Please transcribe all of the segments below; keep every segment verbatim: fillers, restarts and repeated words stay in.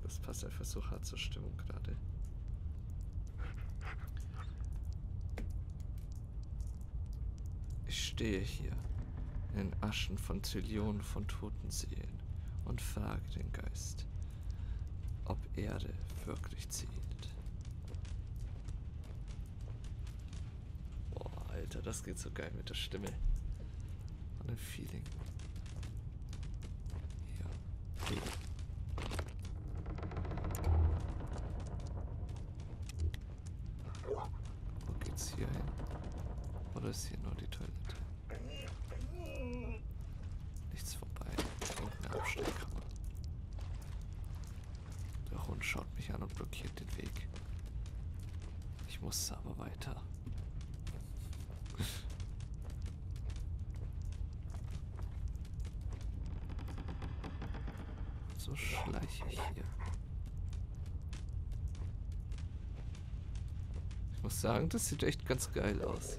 Das passt einfach so hart zur Stimmung gerade. Ich stehe hier in den Aschen von Trillionen von toten Seelen und frage den Geist, ob Erde wirklich zählt. Boah, Alter, das geht so geil mit der Stimme. Und dem Feeling. Ja. Okay. Wo geht's hier hin? Oder ist hier nur die Toilette? Nichts vorbei. Irgendeine Abstellkammer. Der Hund schaut mich an und blockiert den Weg. Ich muss aber weiter. So schleiche ich hier. Ich muss sagen, das sieht echt ganz geil aus.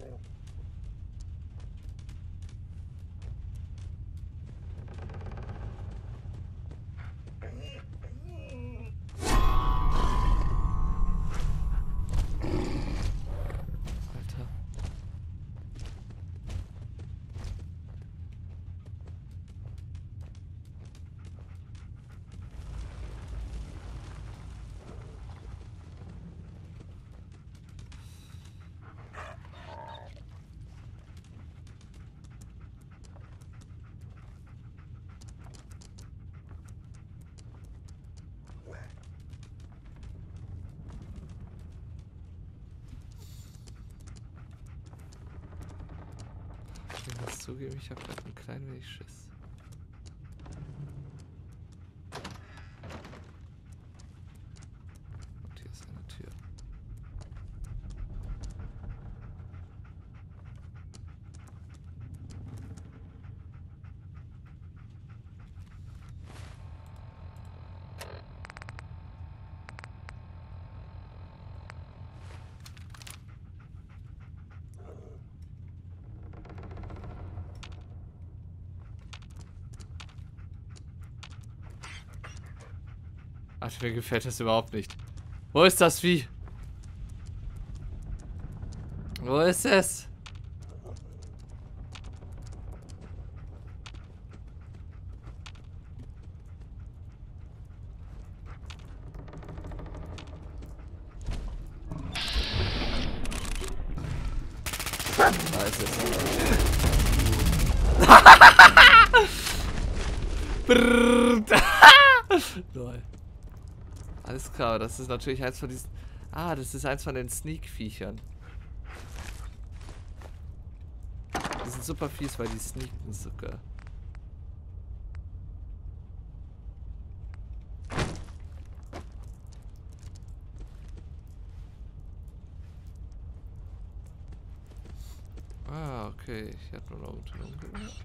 Alter. Ich muss zugeben, ich habe gerade ein klein wenig Schiss. Und hier ist eine Tür. Ach, mir gefällt das überhaupt nicht. Wo ist das Vieh? Wo ist es? Da ist es. Lol. Alles klar, das ist natürlich eins von diesen... Ah, das ist eins von den Sneak-Viechern. Die sind super fies, weil die sneaken sogar. Ah, okay. Ich hatte nur noch unten umgehört.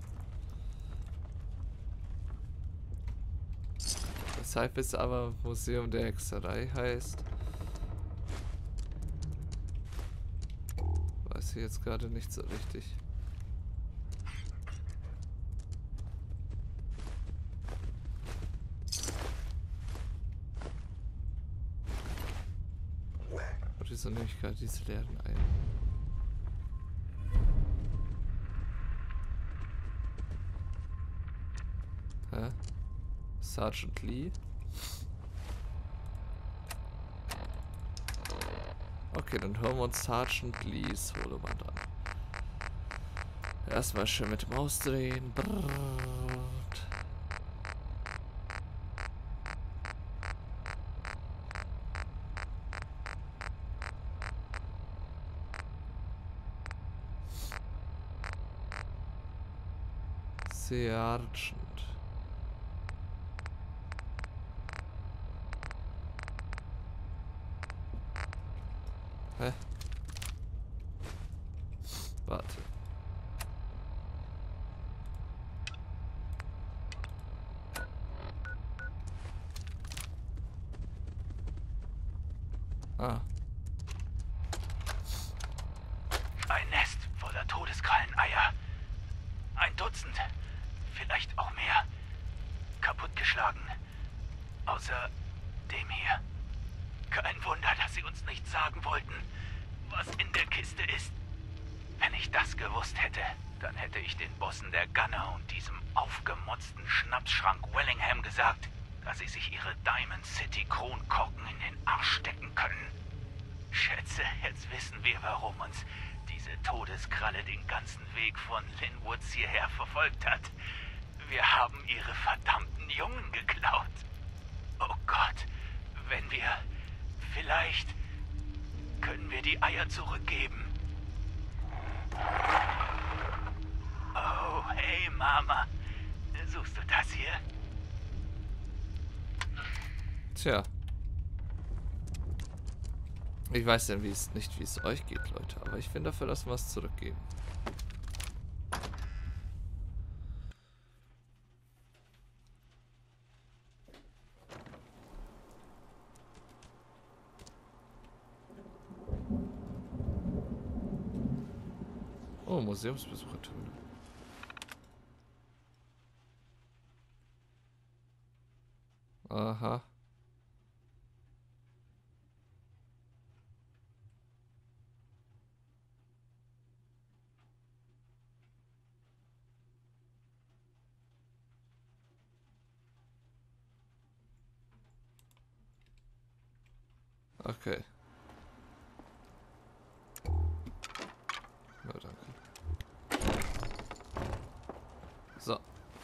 Weshalb es aber Museum der Hexerei heißt, weiß ich jetzt gerade nicht so richtig. Und wieso nehme ich gerade diese leeren ein? Hä? Sergeant Lee. Okay, dann hören wir uns Sergeant Lees Holoman an. Erstmal schön mit dem Ausdrehen. Brrrt. Sergeant. Hä? Warte. Ah. Ein Nest voller Todeskralleneier. Ein Dutzend, vielleicht auch mehr. Kaputtgeschlagen. Außer dem hier. Kein Wunder, dass sie uns nicht sagen wollten, was in der Kiste ist. Wenn ich das gewusst hätte, dann hätte ich den Bossen der Gunner und diesem aufgemotzten Schnapsschrank Wellingham gesagt, dass sie sich ihre Diamond City Kronkorken in den Arsch stecken können. Schätze, jetzt wissen wir, warum uns diese Todeskralle den ganzen Weg von Linwoods hierher verfolgt hat. Wir haben ihre verdammten Jungen geklaut. Oh Gott, wenn wir... Vielleicht können wir die Eier zurückgeben. Oh, hey Mama. Suchst du das hier? Tja. Ich weiß denn wie es nicht, wie es euch geht, Leute. Aber ich finde dafür, dass wir es zurückgeben. Oh, Museumsbesucherterminal. Aha. Okay. Na, danke. So.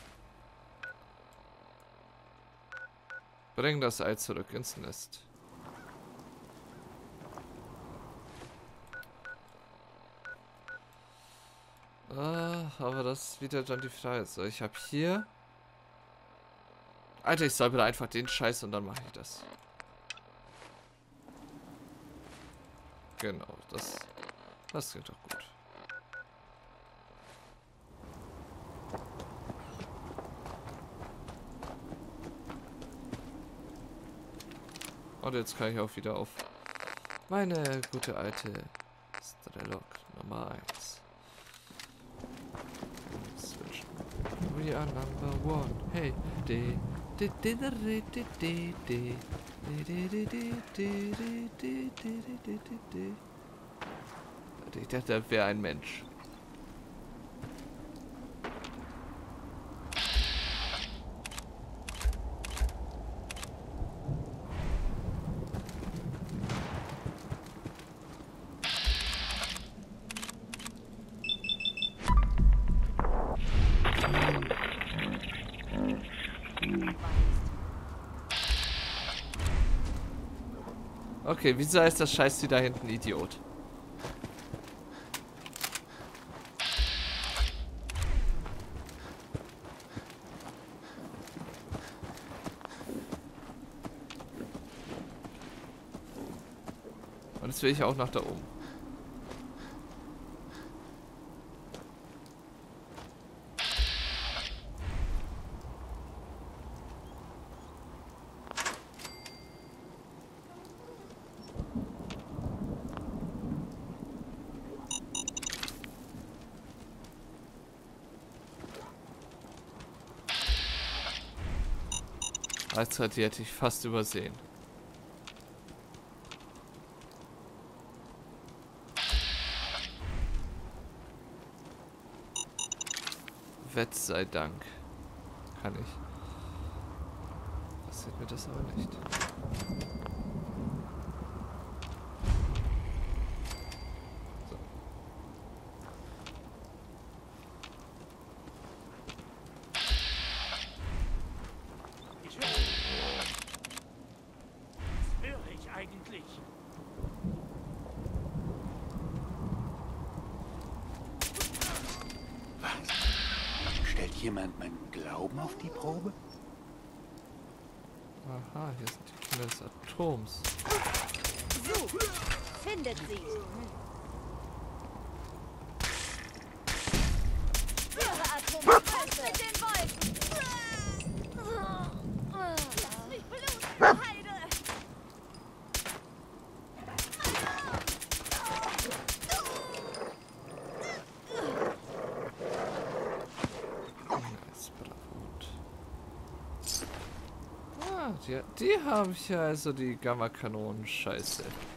Bring das Ei zurück ins Nest. Ah, aber das ist wieder dann die Frage. So, ich habe hier... Alter, ich soll bitte einfach den Scheiß und dann mache ich das. Genau, das... Das klingt doch gut. Und jetzt kann ich auch wieder auf meine gute alte Strelok Nummer eins. We are number one. Hey, de de de de de de de de. Ich dachte, er wäre ein Mensch. Okay, wieso heißt das Scheiß da hinten Idiot? Und jetzt will ich auch nach da oben. Als die hätte ich fast übersehen. Wett sei Dank. Kann ich. Passiert mir das aber nicht. So. Was höre ich eigentlich? Stellt jemand meinen Glauben auf die Probe? Aha, hier sind die Kinder des Atoms. So, findet sie. Ihre Atomscheiße mit den Wolken. Lass mich bluten, Heide. Ah, die, die haben hier also die Gamma-Kanonen. Scheiße.